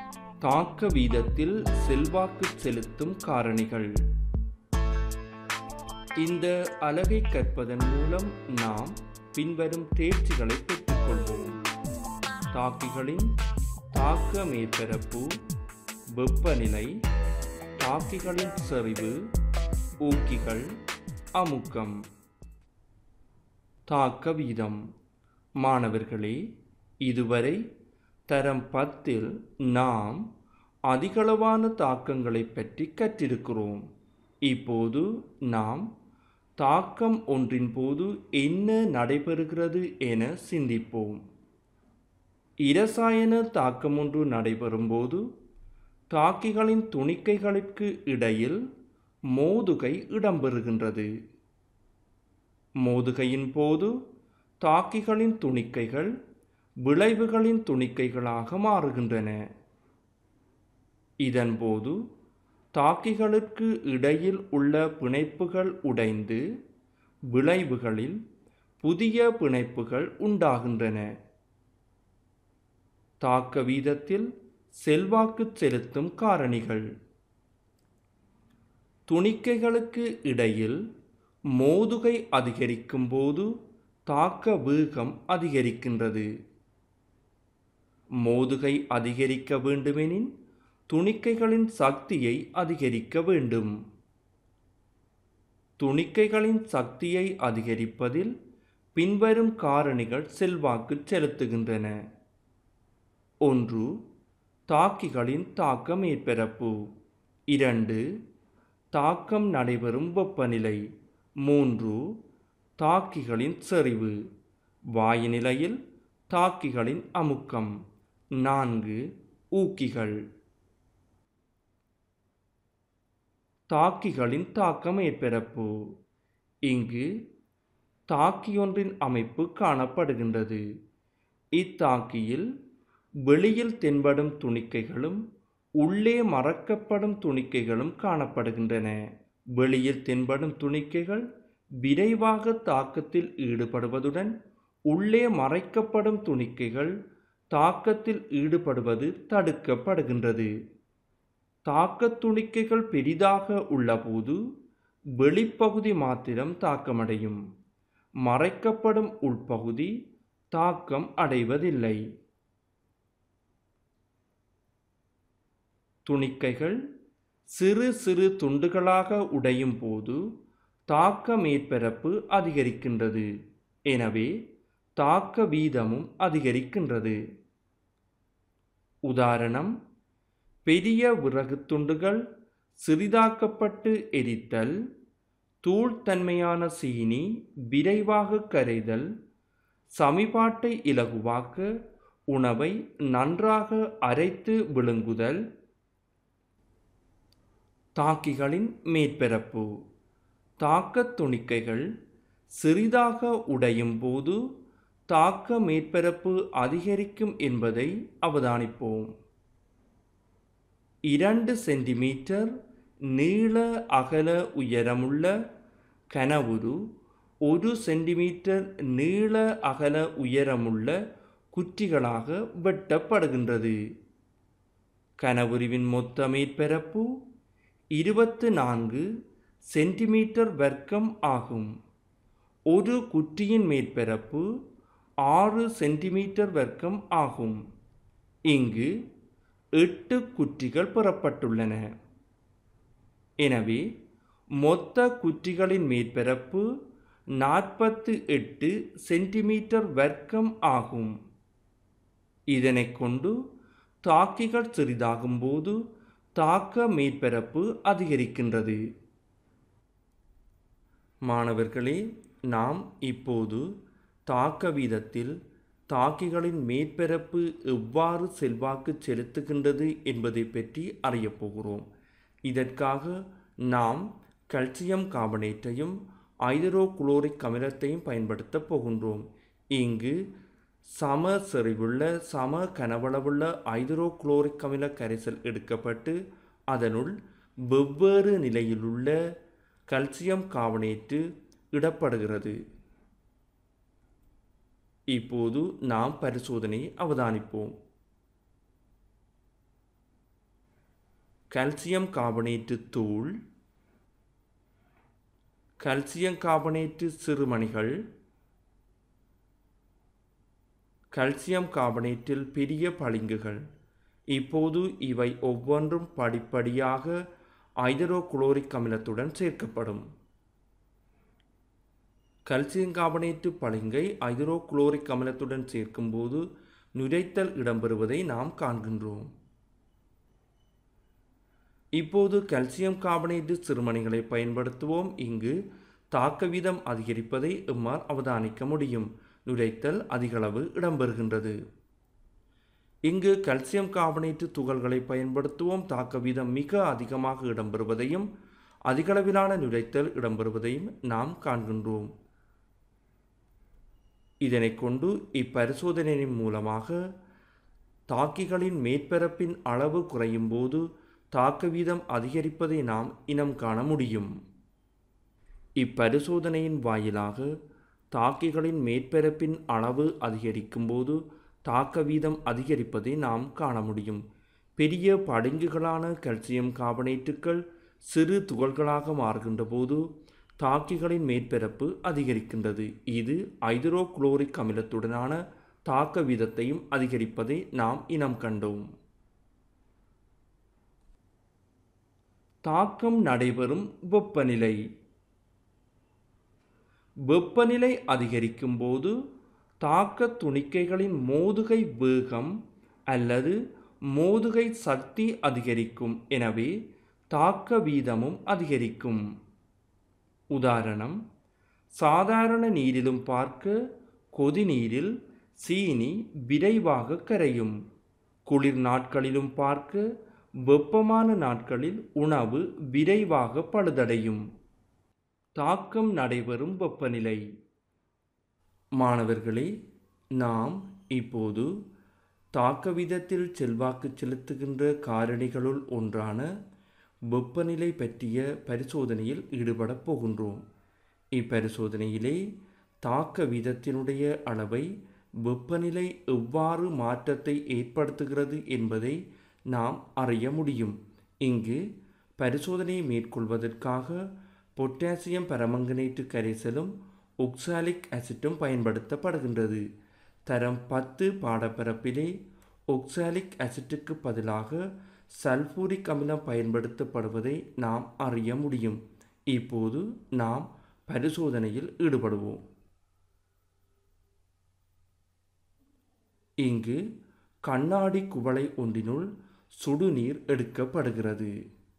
தாக்க வீதத்தில் செல்வாக்கு செலுத்தும் காரணிகள். இந்த அலகை கற்பதன் மூலம் நாம் பின்வரும் தேர்ச்சிகளை பெற்றுக்கொள்வோம். தாக்கிகளின் தாக்க மேற்பரப்பு, வெப்பநிலை, தாக்கிகளின் செறிவு, ஊக்கிகள், அமுக்கம். தாக்க வீதம். மாணவர்களே, இதுவரை தரம் 10 நாம் அதிகளவான தாக்கங்களை பற்றி கற்றிருக்கிறோம். இப்போது நாம் தாக்கம் ஒன்றின் போது என்ன நடைபெறுகிறது என சிந்திப்போம். இரசாயன தாக்கம் ஒன்று நடைபெறும் போது தாக்கிகளின் துணிக்கைகளுக்கு இடையில் மோதுகை இடம்பெறுகின்றது. மோதுகையின் போது தாக்கிகளின் துணிக்கைகள் விளைவுகளின் துணிக்கைகளாக மாறுகின்றன. இதன்போது தாக்கிகளுக்கு இடையில் உள்ள பிணைப்புகள் உடைந்து விளைவுகளில் புதிய பிணைப்புகள் உண்டாகின்றன. தாக்க வீதத்தில் செல்வாக்கு செலுத்தும் காரணிகள். துணிக்கைகளுக்கு இடையில் மோதுகை அதிகரிக்கும் போது தாக்க வேகம் அதிகரிக்கின்றது. மோதுகை அதிகரிக்க வேண்டுமெனின் துணிக்கைகளின் சக்தியை அதிகரிக்க வேண்டும். துணிக்கைகளின் சக்தியை அதிகரிப்பதில் பின்வரும் காரணிகள் செல்வாக்கு செலுத்துகின்றன. 1. தாக்கிகளின் தாக்க மேற்பரப்பு. 2. தாக்கம் நடைபெறும் வெப்பநிலை. 3. தாக்கிகளின் செறிவு. வாயுநிலையில் தாக்கிகளின் அமுக்கம். 4. ஊக்கிகள். தாக்கிகளின் தாக்க மேற்பரப்பு. இங்கு தாக்கியொன்றின் அமைப்பு காணப்படுகின்றது. இத்தாக்கியில் வெளியில் தென்படும் துணிக்கைகளும் உள்ளே மறைக்கப்படும் துணிக்கைகளும் காணப்படுகின்றன. வெளியில் தென்படும் துணிக்கைகள் விரைவாக தாக்கத்தில் ஈடுபடுவதுடன் உள்ளே மறைக்கப்படும் துணிக்கைகள் தாக்கத்தில் ஈடுபடுவது தடுக்கப்படுகின்றது. தாக்க துணிக்கைகள் பெரிதாக உள்ளபோது வெளிப்பகுதி மாத்திரம் தாக்கமடையும். மறைக்கப்படும் உள்பகுதி தாக்கம் அடைவதில்லை. துணிக்கைகள் சிறு சிறு துண்டுகளாக உடையும் போது தாக்க மேற்பரப்பு அதிகரிக்கின்றது. எனவே தாக்க வீதமும் அதிகரிக்கின்றது. உதாரணம்: பெரிய விறகு துண்டுகள் சிறிதாக்கப்பட்டு எரித்தல், தூள்தன்மையான சீனி விரைவாக கரைதல், சமிபாட்டை இலகுவாக்க உணவை நன்றாக அரைத்து விழுங்குதல். தாக்கிகளின் மேற்பரப்பு. தாக்க துணிக்கைகள் சிறிதாக உடையும் போது தாக்க மேற்பரப்பு அதிகரிக்கும் என்பதை அவதானிப்போம். 2 சென்டிமீட்டர் நீள அகல உயரமுள்ள கனவுரு 1 சென்டிமீட்டர் நீள அகல உயரமுள்ள குற்றிகளாக வெட்டப்படுகின்றது. கனவுருவின் மொத்த மேற்பரப்பு 24 சென்டிமீட்டர் வர்க்கம் ஆகும். ஒரு குற்றியின் மேற்பரப்பு 6 சென்டிமீட்டர் வர்க்கம் ஆகும். இங்கு 8 குற்றிகள் பெறப்பட்டுள்ளன. எனவே மொத்த குற்றிகளின் மேற்பரப்பு 48 சென்டிமீட்டர் வர்க்கம் ஆகும். இதனை கொண்டு தாக்கிகள் சிறிதாகும் போது தாக்க மேற்பரப்பு அதிகரிக்கின்றது. மாணவர்களே, நாம் இப்போது தாக்க வீதத்தில் தாக்கிகளின் மேற்பரப்பு எவ்வாறு செல்வாக்கு செலுத்துகின்றது என்பதை பற்றி அறியப் போகிறோம். இதற்காக நாம் கல்சியம் கார்பனேட்டையும் ஐதரோகுளோரிக் அமிலத்தையும் பயன்படுத்தப் போகின்றோம். இங்கு சம செறிவுள்ள சம கனவளவுள்ள ஐதரோகுளோரிக் அமில கரைசல் எடுக்கப்பட்டு அதனுள் வெவ்வேறு நிலையிலுள்ள கல்சியம் கார்பனேட்டு இடப்படுகிறது. இப்போது நாம் பரிசோதனையை அவதானிப்போம். கால்சியம் கார்பனேட்டு தூள், கால்சியம் கார்பனேட்டு சிறுமணிகள், கால்சியம் கார்பனேட்டில் பெரிய பளிங்குகள். இப்போது இவை ஒவ்வொன்றும் படிப்படியாக ஐதரோகுளோரிக் அமிலத்துடன் சேர்க்கப்படும். கால்சியம் கார்பனேட்டு பளிங்கை ஐதரோகுளோரிக் அமிலத்துடன் சேர்க்கும்போது நுரைத்தல் இடம்பெறுவதை நாம் காண்கின்றோம். இப்போது கால்சியம் கார்பனேட்டு சிறுமணிகளை பயன்படுத்துவோம். இங்கு தாக்க வீதம் அதிகரிப்பதை எம்மால் அவதானிக்க முடியும். நுரைத்தல் அதிகளவு இடம்பெறுகின்றது. இங்கு கால்சியம் கார்பனேட்டு துகள்களை பயன்படுத்துவோம். தாக்க வீதம் மிக அதிகமாக இடம்பெறுவதையும் அதிகளவிலான நுரைத்தல் இடம்பெறுவதையும் நாம் காண்கின்றோம். இதனை கொண்டு இப்பரிசோதனையின் மூலமாக தாக்கிகளின் மேற்பரப்பின் அளவு குறையும் போது தாக்க வீதம் அதிகரிப்பதை நாம் இனம் காண முடியும். இப்பரிசோதனையின் வாயிலாக தாக்கிகளின் மேற்பரப்பின் அளவு அதிகரிக்கும் போது தாக்க வீதம் அதிகரிப்பதை நாம் காண முடியும். பெரிய பளிங்குகளான கால்சியம் கார்பனேட்டுகள் சிறு துகள்களாக மாறுகின்ற போது தாக்கிகளின் மேற்பரப்பு அதிகரிக்கின்றது. இது ஐதரோகுளோரிக் அமிலத்துடனான தாக்க வீதத்தையும் அதிகரிப்பதை நாம் இனம் கண்டோம். தாக்கம் நடைபெறும் வெப்பநிலை. வெப்பநிலை அதிகரிக்கும் போது தாக்க துணிக்கைகளின் மோதுகை வேகம் அல்லது மோதுகை சக்தி அதிகரிக்கும். எனவே தாக்க வீதமும் அதிகரிக்கும். உதாரணம், சாதாரண நீரிலும் பார்க்க கொதிநீரில் சீனி விரைவாக கரையும். குளிர் நாட்களிலும் பார்க்க வெப்பமான நாட்களில் உணவு விரைவாக பழுதடையும். தாக்கம் நடைபெறும் வெப்பநிலை. மாணவர்களே, நாம் இப்போது தாக்க வீதத்தில் செல்வாக்கு செலுத்துகின்ற காரணிகளுள் ஒன்றான வெப்பநிலை பற்றிய பரிசோதனையில் ஈடுபடப் போகின்றோம். இப்பரிசோதனையிலே தாக்க வீதத்தினுடைய அளவை வெப்பநிலை எவ்வாறு மாற்றத்தை ஏற்படுத்துகிறது என்பதை நாம் அறிய முடியும். இங்கு பரிசோதனையை மேற்கொள்வதற்காக பொட்டாசியம் பெர்மாங்கனேட்டு கரைசலும் ஒக்சாலிக் அசிட்டும் பயன்படுத்தப்படுகின்றது. தரம் 10 பாடப்பரப்பிலே ஒக்சாலிக் அசிட்டுக்கு பதிலாக சல்பூரிக் அமிலம் பயன்படுத்தப்படுவதை நாம் அறிய முடியும். இப்போது நாம் பரிசோதனையில் ஈடுபடுவோம். இங்கு கண்ணாடி குவளை ஒன்றினுள் சுடுநீர் எடுக்கப்படுகிறது.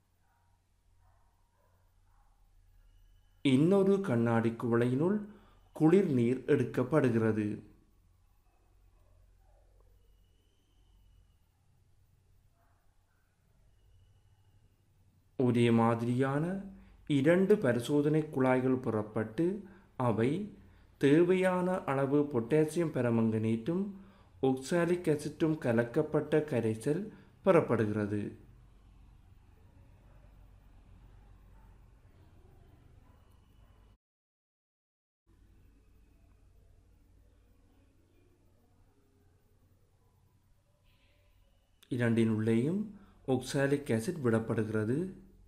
இன்னொரு கண்ணாடி குவளையினுள் குளிர் நீர் எடுக்கப்படுகிறது. ஒரே மாதிரியான 2 பரிசோதனை குழாய்கள் புறப்பட்டு அவை தேவையான அளவு பொட்டாசியம் பெர்மாங்கனேட்டும் ஒக்சாலிக் அசிட்டும் கலக்கப்பட்ட கரைசல் பெறப்படுகிறது. இரண்டினுள்ளேயும் ஒக்சாலிக் ஆசிட் விடப்படுகிறது.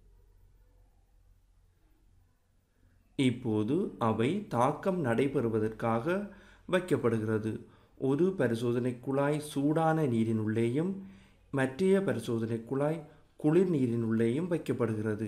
இப்போது அவை தாக்கம் நடைபெறுவதற்காக வைக்கப்படுகிறது. ஒரு பரிசோதனை குழாய் சூடான நீரினுள்ளேயும் மற்றைய பரிசோதனை குழாய் குளிர் நீரினுள்ளேயும் வைக்கப்படுகிறது.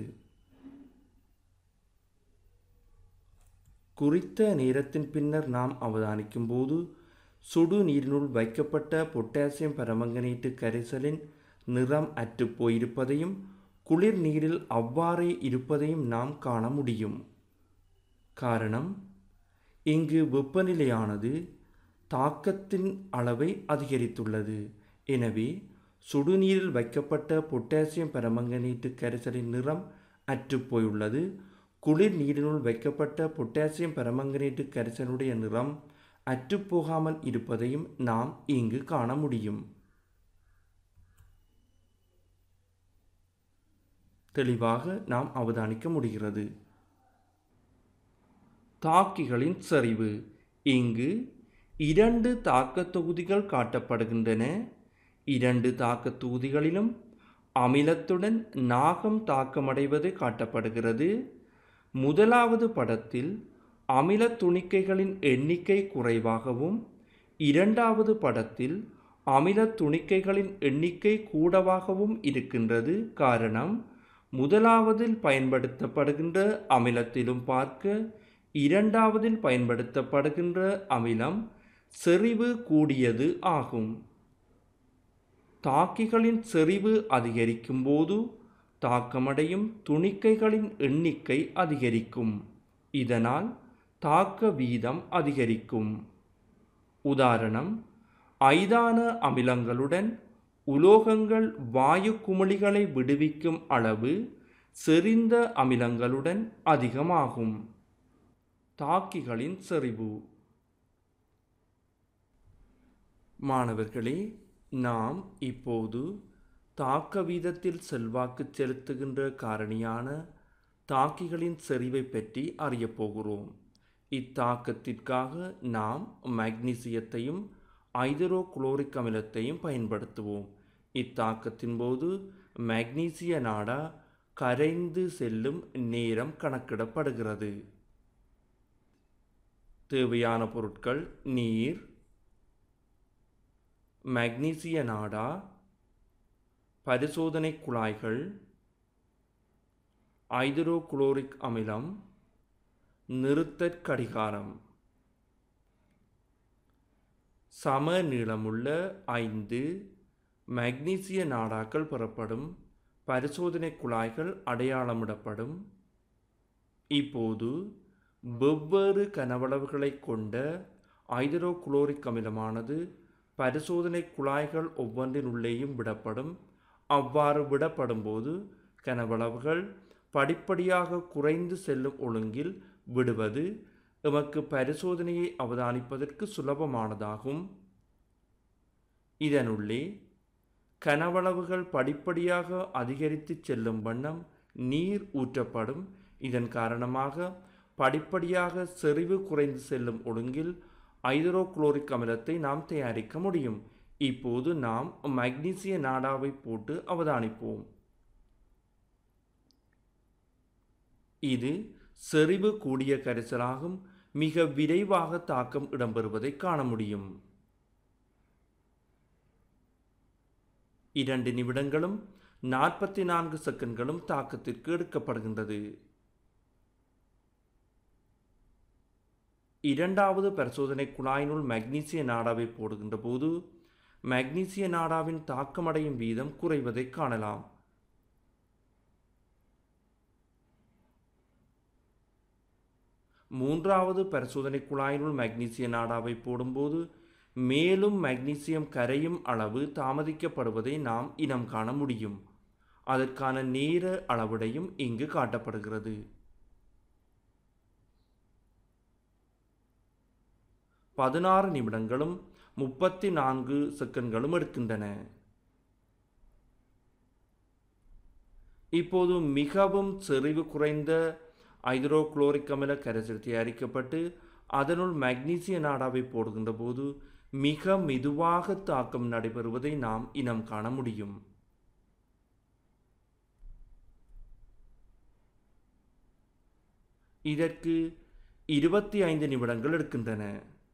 குறித்த நேரத்தின் பின்னர் நாம் அவதானிக்கும் போது சுடு நீரினுள் வைக்கப்பட்ட பொட்டாசியம் பெர்மாங்கனேட்டு கரைசலின் நிறம் அற்று போயிருப்பதையும் குளிர் நீரில் அவ்வாறே இருப்பதையும் நாம் காண முடியும். காரணம், இங்கு வெப்பநிலையானது தாக்கத்தின் அளவை அதிகரித்துள்ளது. எனவே சுடுநீரில் வைக்கப்பட்ட பொட்டாசியம் பெர்மாங்கனேட்டு கரைசலின் நிறம் அற்றுப்போயுள்ளது. குளிர் நீரினுள் வைக்கப்பட்ட பொட்டாசியம் பெர்மாங்கனேட்டு கரைசலுடைய நிறம் அற்றுப்போகாமல் இருப்பதையும் நாம் இங்கு காண முடியும். தெளிவாக நாம் அவதானிக்க முடிகிறது. தாக்கிகளின் செறிவு. இங்கு 2 தாக்க தொகுதிகள் காட்டப்படுகின்றன. 2 தாக்க தொகுதிகளிலும் அமிலத்துடன் நாகம் தாக்கமடைவது காட்டப்படுகிறது. முதலாவது படத்தில் அமில துணிக்கைகளின் எண்ணிக்கை குறைவாகவும், இரண்டாவது படத்தில் அமில துணிக்கைகளின் எண்ணிக்கை கூடவாகவும் இருக்கின்றது. காரணம், முதலாவதில் பயன்படுத்தப்படுகின்ற அமிலத்திலும் பார்க்க இரண்டாவதில் பயன்படுத்தப்படுகின்ற அமிலம் செறிவு கூடியது ஆகும். தாக்கிகளின் செறிவு அதிகரிக்கும் போது தாக்கமடையும் துணிக்கைகளின் எண்ணிக்கை அதிகரிக்கும். இதனால் தாக்க வீதம் அதிகரிக்கும். உதாரணம், ஐதான அமிலங்களுடன் உலோகங்கள் வாயு குமிழிகளை விடுவிக்கும் அளவு செறிந்த அமிலங்களுடன் அதிகமாகும். தாக்கிகளின் செறிவு. மாணவர்களே, நாம் இப்போது தாக்க வீதத்தில் செல்வாக்கு செலுத்துகின்ற காரணியான தாக்கிகளின் செறிவை பற்றி அறியப்போகிறோம். இத்தாக்கத்திற்காக நாம் மக்னீசியத்தையும் ஐதரோகுளோரிக் அமிலத்தையும் பயன்படுத்துவோம். இத்தாக்கத்தின் போது மக்னீசிய நாடா கரைந்து செல்லும் நேரம் கணக்கிடப்படுகிறது. தேவையான பொருட்கள்: நீர், மக்னீசிய நாடா, பரிசோதனை குழாய்கள், ஐதரோகுளோரிக் அமிலம், நிறுத்தற் கடிகாரம். சம நீளமுள்ள 5 மக்னீசிய நாடாக்கள் பெறப்படும். பரிசோதனை குழாய்கள் அடையாளமிடப்படும். இப்போது வெவ்வேறு கனவளவுகளை கொண்ட ஐதரோகுளோரிக் அமிலமானது பரிசோதனை குழாய்கள் ஒவ்வொன்றின் உள்ளேயும் விடப்படும். அவ்வாறு விடப்படும் போது கனவளவுகள் படிப்படியாக குறைந்து செல்லும் ஒழுங்கில் விடுவது எமக்கு பரிசோதனையை அவதானிப்பதற்கு சுலபமானதாகும். இதனுள்ளே கனவளவுகள் படிப்படியாக அதிகரித்து செல்லும் வண்ணம் நீர் ஊற்றப்படும். இதன் காரணமாக படிப்படியாக செறிவு குறைந்து செல்லும் ஒழுங்கில் ஐதரோகுளோரிக் அமிலத்தை நாம் தயாரிக்க முடியும். இப்போது நாம் மக்னீசிய நாடாவை போட்டு அவதானிப்போம். இது செறிவு கூடிய கரைசலாகும். மிக விரைவாக தாக்கம் இடம்பெறுவதை காண முடியும். 2 நிமிடங்களும் 44 செகண்ட்களும் தாக்கத்திற்கு எடுக்கப்படுகின்றது. இரண்டாவது பரிசோதனை குழாயினுள் மக்னீசிய நாடாவை போடுகின்ற போது மக்னீசிய நாடாவின் தாக்கமடையும் வீதம் குறைவதை காணலாம். மூன்றாவது பரிசோதனை குழாயினுள் மக்னீசிய நாடாவை போடும்போது மேலும் மக்னீசியம் கரையும் அளவு தாமதிக்கப்படுவதை நாம் இனம் காண முடியும். அதற்கான நேர அளவுடையும் இங்கு காட்டப்படுகிறது. 16 நிமிடங்களும் 34 செகண்ட்களும் எடுக்கின்றன. இப்போது மிகவும் செறிவு குறைந்த ஐதரோகுளோரிக் அமில கரைசல் தயாரிக்கப்பட்டு அதனுள் மக்னீசிய நாடாவை போடுகின்ற போது மிக மெதுவாக தாக்கம் நடைபெறுவதை நாம் இனம் காண முடியும். இதற்கு 25 நிமிடங்கள் எடுக்கின்றன.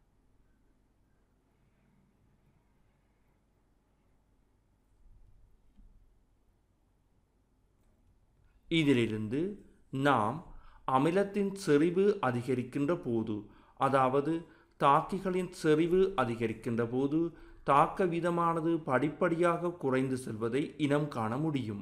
இதிலிருந்து நாம் அமிலத்தின் செறிவு அதிகரிக்கின்ற போது, அதாவது தாக்கிகளின் செறிவு அதிகரிக்கின்ற போது தாக்க வீதமானது படிப்படியாக குறைந்து செல்வதை இனம் காண முடியும்.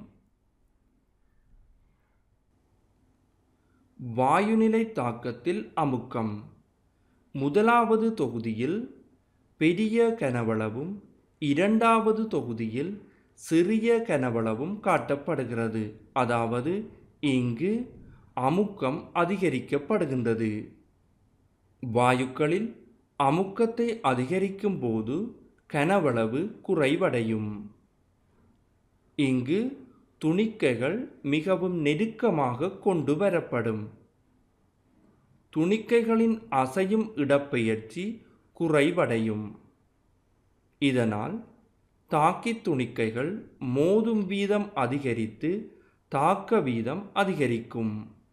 வாயுநிலை தாக்கத்தில் அமுக்கம். முதலாவது தொகுதியில் பெரிய கனவளவும் இரண்டாவது தொகுதியில் சிறிய கனவளவும் காட்டப்படுகிறது. அதாவது இங்கு அமுக்கம் அதிகரிக்கப்படுகின்றது. வாயுக்களில் அமுக்கத்தை அதிகரிக்கும் போது கனவளவு குறைவடையும். இங்கு துணிக்கைகள் மிகவும் நெருக்கமாக கொண்டு வரப்படும். துணிக்கைகளின் அசையும் இடப்பெயர்ச்சி குறைவடையும். இதனால் தாக்கித் துணிக்கைகள் மோதும் வீதம் அதிகரித்து தாக்க வீதம் அதிகரிக்கும்.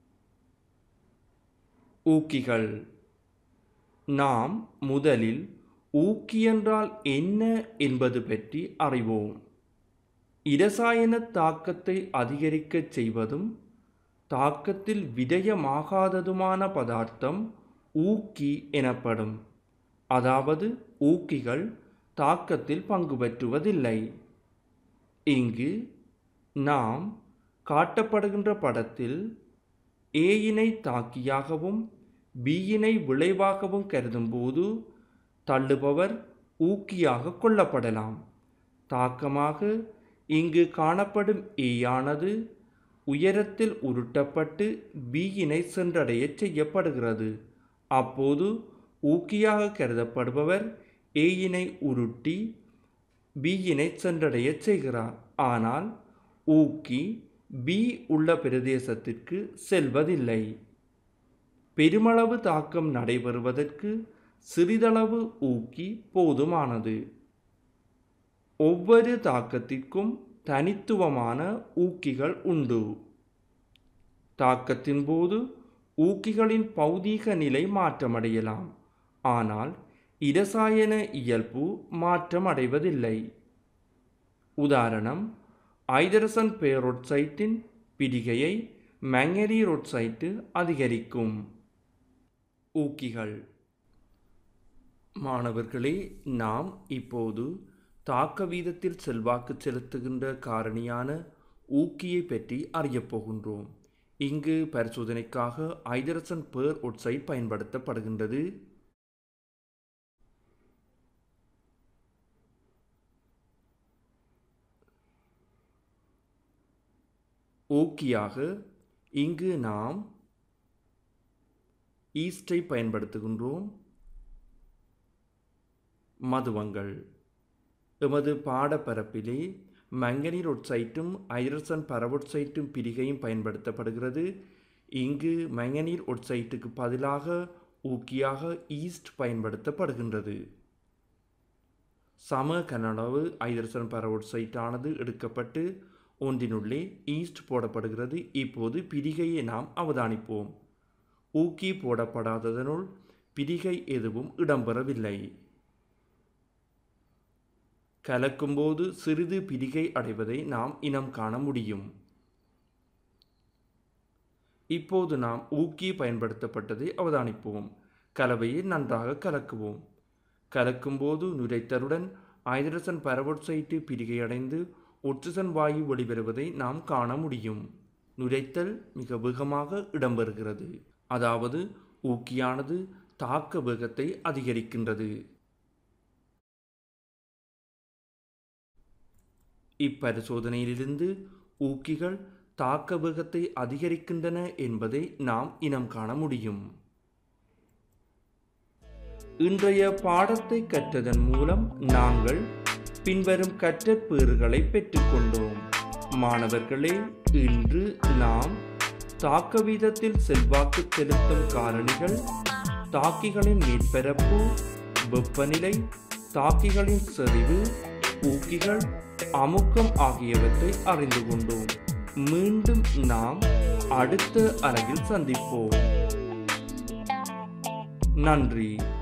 ஊக்கிகள். நாம் முதலில் ஊக்கி என்றால் என்ன என்பது பற்றி அறிவோம். இரசாயன தாக்கத்தை அதிகரிக்கச் செய்வதும் தாக்கத்தில் விடயமாகாததுமான பதார்த்தம் ஊக்கி எனப்படும். அதாவது ஊக்கிகள் தாக்கத்தில் பங்கு பெற்றுவதில்லை. இங்கு நாம் காட்டப்படுகின்ற படத்தில் ஏயினை தாக்கியாகவும் பியினை விளைவாகவும் கருதும்போது தள்ளுபவர் ஊக்கியாக கொள்ளப்படலாம். தாக்கமாக இங்கு காணப்படும் ஏயானது உயரத்தில் உருட்டப்பட்டு பியினை சென்றடைய செய்யப்படுகிறது. அப்போது ஊக்கியாக கருதப்படுபவர் ஏயினை உருட்டி பியினை சென்றடைய செய்கிறார். ஆனால் ஊக்கி பி உள்ள பிரதேசத்திற்கு செல்வதில்லை. பெருமளவு தாக்கம் நடைபெறுவதற்கு சிறிதளவு ஊக்கி போதுமானது. ஒவ்வொரு தாக்கத்திற்கும் தனித்துவமான ஊக்கிகள் உண்டு. தாக்கத்தின் போது ஊக்கிகளின் பௌதீக நிலை மாற்றமடையலாம். ஆனால் இரசாயன இயல்பு மாற்றமடைவதில்லை. உதாரணம், ஐதரசன் பெரோட்சைட்டின் பிடிகையை மங்கனீரோட்சைட்டு அதிகரிக்கும். ஊக்கிகள். மாணவர்களே, நாம் இப்போது தாக்க வீதத்தில் செல்வாக்கு செலுத்துகின்ற காரணியான ஊக்கியை பற்றி அறியப் போகின்றோம். இங்கு பரிசோதனைக்காக ஐதரசன் பெரோட்சைட் பயன்படுத்தப்படுகின்றது. ஊக்கியாக இங்கு நாம் ஈஸ்டை பயன்படுத்துகின்றோம். மதுவங்கள். எமது பாடப்பரப்பிலே மங்கனீரோட்சைட்டும் ஐதரசன் பெரோட்சைட்டும் பிரிகையும் பயன்படுத்தப்படுகிறது. இங்கு மங்கனீர் ஒட்சைட்டுக்கு பதிலாக ஊக்கியாக ஈஸ்ட் பயன்படுத்தப்படுகின்றது. சம கனளவு ஐதரசன் பெரோட்சைட்டானது எடுக்கப்பட்டு ஒன்றினுள்ளே ஈஸ்ட் போடப்படுகிறது. இப்போது பிரிகையை நாம் அவதானிப்போம். ஊக்கி போடப்படாததனுள் பிரிகை எதுவும் இடம்பெறவில்லை. கலக்கும்போது சிறிது பிரிகை அடைவதை நாம் இனம் காண முடியும். இப்போது நாம் ஊக்கி பயன்படுத்தப்பட்டதை அவதானிப்போம். கலவையை நன்றாக கலக்குவோம். கலக்கும்போது நுரைத்தலுடன் ஐதரசன் பெரோட்சைட்டு பிரிகையடைந்து ஒட்சிசன் வாயு வெளிவருவதை நாம் காண முடியும். நுரைத்தல் மிக வேகமாக இடம்பெறுகிறது. அதாவது ஊக்கியானது தாக்க வேகத்தை அதிகரிக்கின்றது. இப்பரிசோதனையிலிருந்து ஊக்கிகள் தாக்க வேகத்தை அதிகரிக்கின்றன என்பதை நாம் இனம் காண முடியும். இன்றைய பாடத்தை கற்றதன் மூலம் நாங்கள் பின்வரும் கற்றற்பேறுகளை பெற்றுக்கொண்டோம். மாணவர்களே, இன்று நாம் தாக்க வீதத்தில் செல்வாக்கு செலுத்தும் காரணிகள், தாக்கிகளின் மேற்பரப்பு, வெப்பநிலை, தாக்கிகளின் செறிவு, ஊக்கிகள், அமுக்கம் ஆகியவற்றை அறிந்து கொண்டோம். மீண்டும் நாம் அடுத்த அலகில் சந்திப்போம். நன்றி.